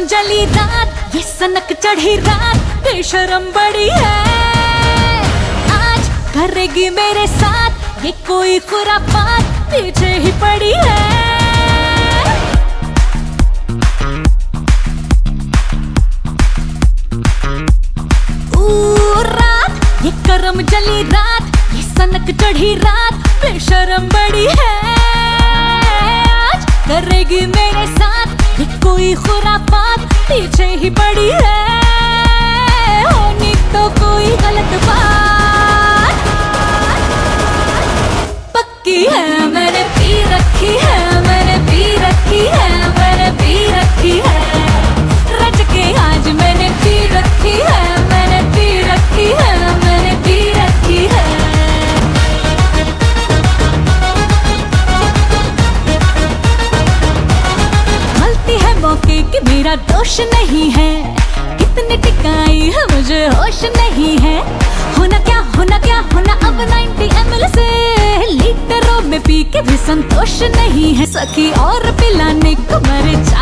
जली रात, ये सनक चढ़ी रात, बेशरम बड़ी है। आज करेगी मेरे साथ ये कोई खुरापात, पीछे ही पड़ी है। रात ये करम जली रात, ये सनक चढ़ी रात, बेशरम बड़ी है। आज करेगी मेरे साथ ये कोई खुरापात, पीछे ही पड़ी है। होनी तो कोई गलत बात पक्की है, मैंने पी रखी है, मैंने पी रखी है, मैंने पी रखी है। रच के आज मैंने पी रखी है, मैंने पी रखी है, मैंने पी रखी है। गलती है मौके की, मेरा दोष नहीं है। कितनी टिकाई है मुझे होश नहीं है। होना क्या होना अब 90 ml से, लीटरों में पी के भी संतोष नहीं है। सखी और पिलाने को मर जा